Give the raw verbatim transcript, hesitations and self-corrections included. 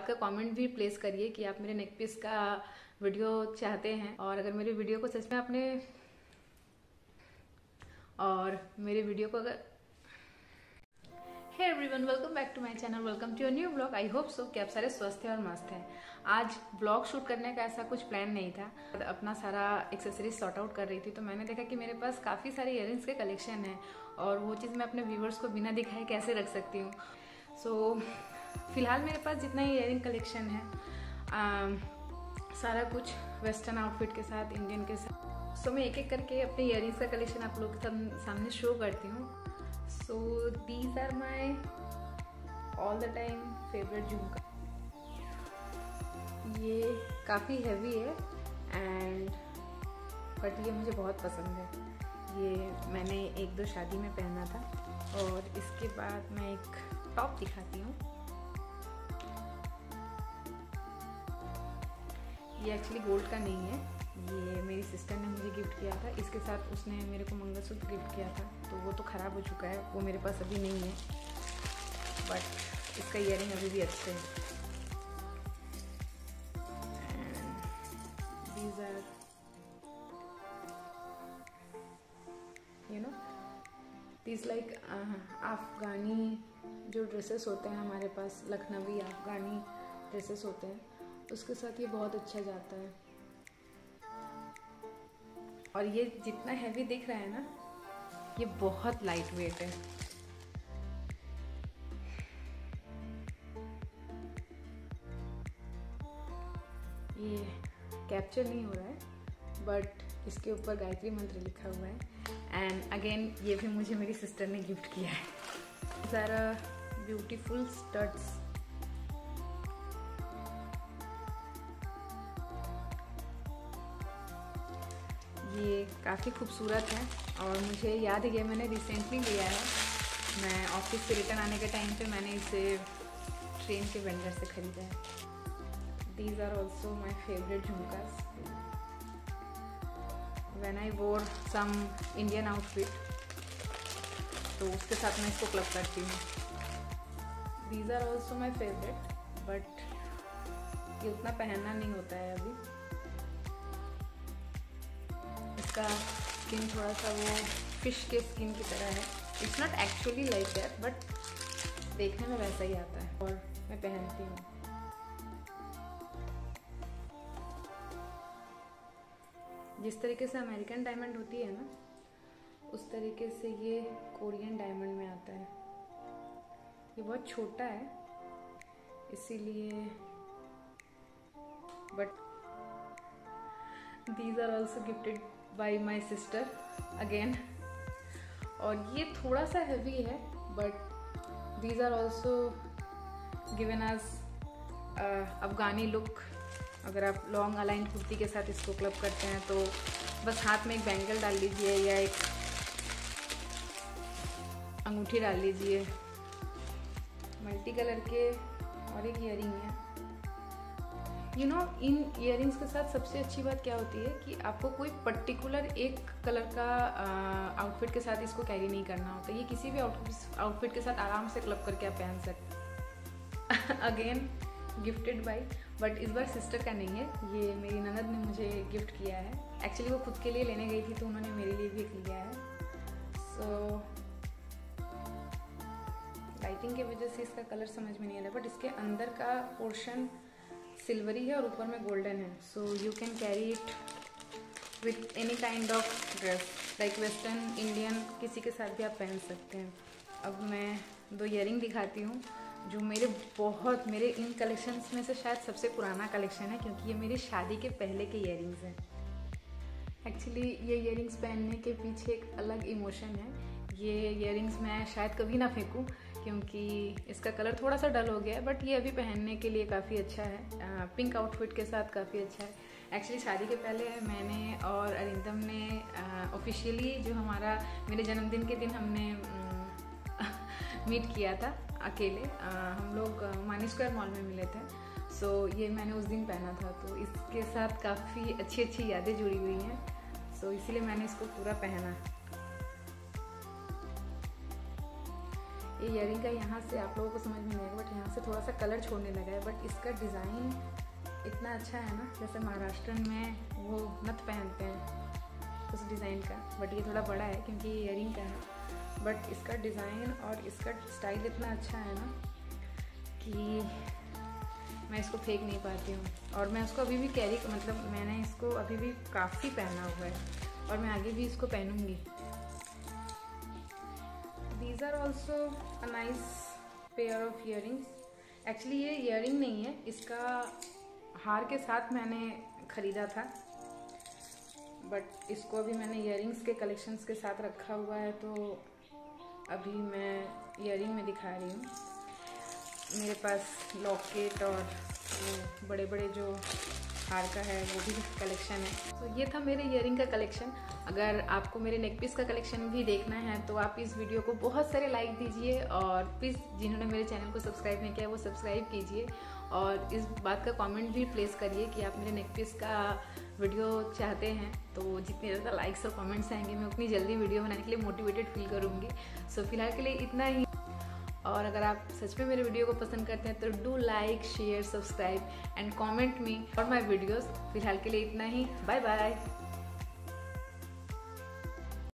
का कमेंट भी प्लेस करिए कि आप मेरे नेक पीस का वीडियो चाहते हैं, और अगर मेरे वीडियो को सच में आपने और मेरे वीडियो को अगर hey everyone, welcome back to my channel, welcome to your new blog. I hope so कि आप सारे स्वस्थ हैं और मस्त हैं। आज ब्लॉग शूट करने का ऐसा कुछ प्लान नहीं था, अपना सारा एक्सेसरीज सॉर्ट आउट कर रही थी तो मैंने देखा कि मेरे पास काफ़ी सारे इयररिंग्स के कलेक्शन है और वो चीज़ मैं अपने व्यूवर्स को बिना दिखाए कैसे रख सकती हूँ। सो so, फिलहाल मेरे पास जितना ही इयररिंग कलेक्शन है आ, सारा कुछ वेस्टर्न आउटफिट के साथ, इंडियन के साथ। सो so, मैं एक एक करके अपने इयररिंग्स का कलेक्शन आप लोगों के सामने शो करती हूँ। So these are my all the time favourite झुमका। ये काफ़ी हैवी है एंड बट ये मुझे बहुत पसंद है। ये मैंने एक दो शादी में पहना था। और इसके बाद मैं एक टॉप दिखाती हूँ। ये एक्चुअली गोल्ड का नहीं है, ये मेरी सिस्टर ने मुझे गिफ्ट किया था। इसके साथ उसने मेरे को मंगलसूत्र गिफ्ट किया था तो वो तो ख़राब हो चुका है, वो मेरे पास अभी नहीं है, बट इसका इयरिंग अभी भी अच्छे है। These are, you know, these like अफगानी जो ड्रेसेस होते हैं हमारे पास, लखनवी अफगानी ड्रेसेस होते हैं, उसके साथ ये बहुत अच्छा जाता है। और ये जितना हैवी दिख रहा है ना, ये बहुत लाइट वेट है। ये कैप्चर नहीं हो रहा है बट इसके ऊपर गायत्री मंत्र लिखा हुआ है। एंड अगेन ये भी मुझे मेरी सिस्टर ने गिफ्ट किया है। ज़रा ब्यूटीफुल स्टड्स। ये काफ़ी खूबसूरत है और मुझे याद है ये मैंने रिसेंटली लिया है। मैं ऑफिस से रिटर्न आने के टाइम पे मैंने इसे ट्रेन के वेंडर से खरीदा है। These are also my favorite झुमकास। When I wore some Indian outfit, तो उसके साथ मैं इसको क्लब करती हूँ। These are also my favorite, but ये उतना पहनना नहीं होता है अभी। इसका स्किन थोड़ा सा वो फिश के स्किन की तरह है। It's not actually like that but देखने में वैसा ही आता है और मैं पहनती हूँ। जिस तरीके से अमेरिकन डायमंड होती है ना, उस तरीके से ये कोरियन डायमंड में आता है। ये बहुत छोटा है इसीलिए, but these are also gifted by my sister again. और ये थोड़ा सा हैवी है but these are also given as Afghani look. अगर आप लॉन्ग अलाइन कुर्ती के साथ इसको क्लब करते हैं तो बस हाथ में एक बैंगल डाल लीजिए या एक अंगूठी डाल लीजिए। मल्टी कलर के और एक इयरिंग है। यू नो, इन इयरिंग्स के साथ सबसे अच्छी बात क्या होती है कि आपको कोई पर्टिकुलर एक कलर का आउटफिट के साथ इसको कैरी नहीं करना होता। ये किसी भी आउटफिट के साथ आराम से क्लब करके आप पहन सकते। अगेन गिफ्टेड बाई, बट इस बार सिस्टर का नहीं है, ये मेरी ननद ने मुझे गिफ्ट किया है। एक्चुअली वो खुद के लिए लेने गई थी तो उन्होंने मेरे लिए भी एक लिया है। सो लाइटिंग की वजह से इसका कलर समझ में नहीं आ रहा, बट इसके अंदर का पोर्शन सिल्वरी है और ऊपर में गोल्डन है। So you can carry it with any kind of dress, like western, Indian, किसी के साथ भी आप पहन सकते हैं। अब मैं दो इयरिंग दिखाती हूँ जो मेरे बहुत मेरे इन कलेक्शंस में से शायद सबसे पुराना कलेक्शन है, क्योंकि ये मेरी शादी के पहले के इयरिंग्स हैं। एक्चुअली ये इयरिंग्स पहनने के पीछे एक अलग इमोशन है। ये इयरिंग्स मैं शायद कभी ना फेंकूं क्योंकि इसका कलर थोड़ा सा डल हो गया है, बट ये अभी पहनने के लिए काफ़ी अच्छा है। पिंक आउटफिट के साथ काफ़ी अच्छा है। एक्चुअली शादी के पहले मैंने और अरिंदम ने ऑफिशियली जो हमारा मेरे जन्मदिन के दिन हमने मीट किया था अकेले। आ, हम लोग मानी स्क्वायर मॉल में मिले थे। सो so, ये मैंने उस दिन पहना था तो इसके साथ काफ़ी अच्छी अच्छी यादें जुड़ी हुई हैं। सो so, इसीलिए मैंने इसको पूरा पहना। ये ईयरिंग का यहाँ से आप लोगों को समझ में नहीं आएगा, बट यहाँ से थोड़ा सा कलर छोड़ने लगा है। बट इसका डिज़ाइन इतना अच्छा है ना, जैसे महाराष्ट्र में वो नथ पहनते हैं उस डिज़ाइन का, बट ये थोड़ा बड़ा है क्योंकि ये ईयरिंग का है। बट इसका डिज़ाइन और इसका स्टाइल इतना अच्छा है ना कि मैं इसको फेंक नहीं पाती हूँ। और मैं उसको अभी भी कैरी, मतलब मैंने इसको अभी भी काफ़ी पहना हुआ है और मैं आगे भी इसको पहनूंगी। These are also a nice pair of earrings. Actually ये ईयरिंग नहीं है, इसका हार के साथ मैंने ख़रीदा था, बट इसको अभी मैंने ईयरिंग्स के कलेक्शंस के साथ रखा हुआ है, तो अभी मैं ईयरिंग में दिखा रही हूँ। मेरे पास लॉकेट और वो बड़े बड़े जो हार का है वो भी कलेक्शन है। तो ये था मेरे ईयरिंग का कलेक्शन। अगर आपको मेरे नेक पीस का कलेक्शन भी देखना है तो आप इस वीडियो को बहुत सारे लाइक दीजिए, और प्लीज़ जिन्होंने मेरे चैनल को सब्सक्राइब नहीं किया वो सब्सक्राइब कीजिए, और इस बात का कमेंट भी प्लेस करिए कि आप मेरे नेक पीस का वीडियो चाहते हैं। तो जितने ज़्यादा लाइक्स और कमेंट्स आएंगे मैं उतनी जल्दी वीडियो बनाने के लिए मोटिवेटेड फील करूँगी। सो फिलहाल के लिए इतना ही। और अगर आप सच में मेरे वीडियो को पसंद करते हैं तो do like, share, subscribe and comment me for my videos. फिलहाल के लिए इतना ही। Bye bye.